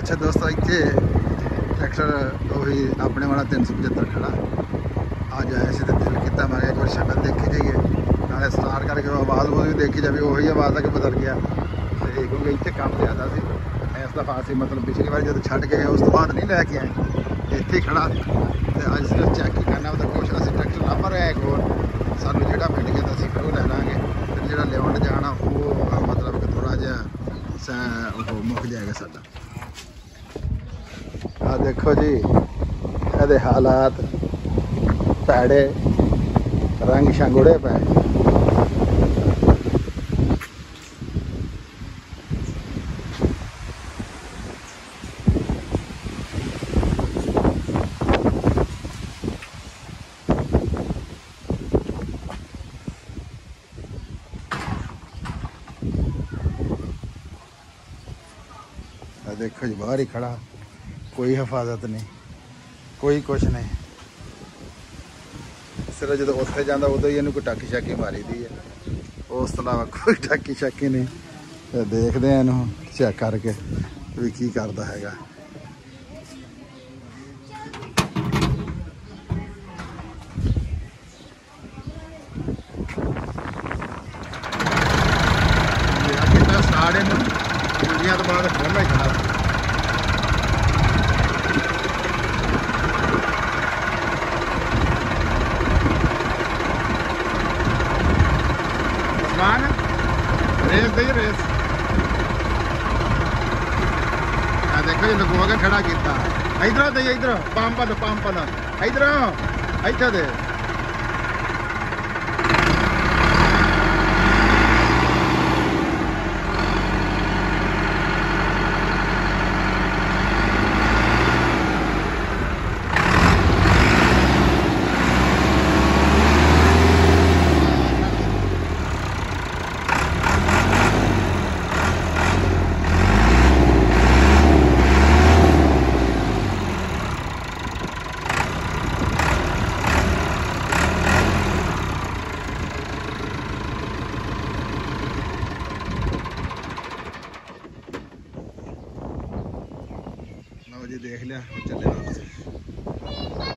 अच्छा दोस्तों इतने ट्रैक्टर वही अपने वाला 375 खड़ा अज आया से दिल किया मैं एक बार शक्ल देखी जाइए नाले स्टार्ट करके आवाज़ भी देखी जाए वही आवाज़ आके बदल गया क्योंकि इतने काम ज़्यादा से इस दफ़ा अभी मतलब पिछली बार जो छड़ गए उस तो बाद नहीं लैके आए इतने खड़ा तो अज सिर्फ चेक ही करना तो कुछ असं ट्रैक्टर लाभ रहा एक और सानू जो मिल गया तो अभी फिर वो लै लाँगे फिर जो लियान जाना वो मतलब कि थोड़ा जहा मुक जाएगा साडा। आ देखो जी ये हालात पैड़े रंग शंग उड़े पे देखो जी बाहर ही खड़ा कोई हिफाजत नहीं कोई कुछ नहीं सिर्फ जो उत्थे जाता उदो ही इन्हू कोई टाकी शाकी मारी दी है उस तो अलावा कोई टाकी शाकी नहीं। तो देखते हैं इनू चेक करके भी की करता है। स्टार्ट इन तो बाद खोलना ही खड़ा रेस दी रेस देखो जी लगवा के खड़ा किया इधर दे इधर पंप इधर इतना दे जी देख लिया चले